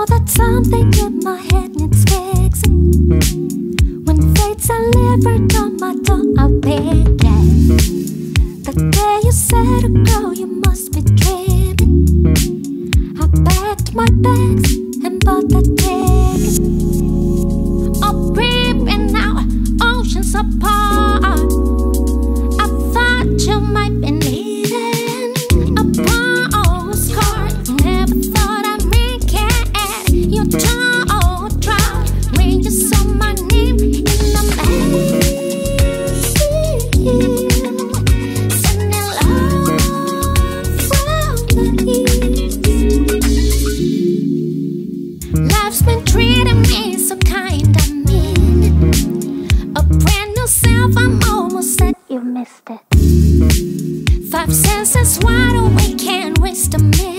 all the time thinking my head needs fixing. When fate's delivered on my door, I'll pick it. The day you said, oh girl, you must be dreaming. I packed my bags and bought the ticket. Oh, creeping out, oceans apart. I thought you might be needing a postcard. Never thought I'd make it. You don't try when you saw my name in the magazine. Sending love from the east. Life's been treating me so kind, I mean it. A brand new self, I'm almost set, you missed it. 5 senses wide awake, can't waste a minute.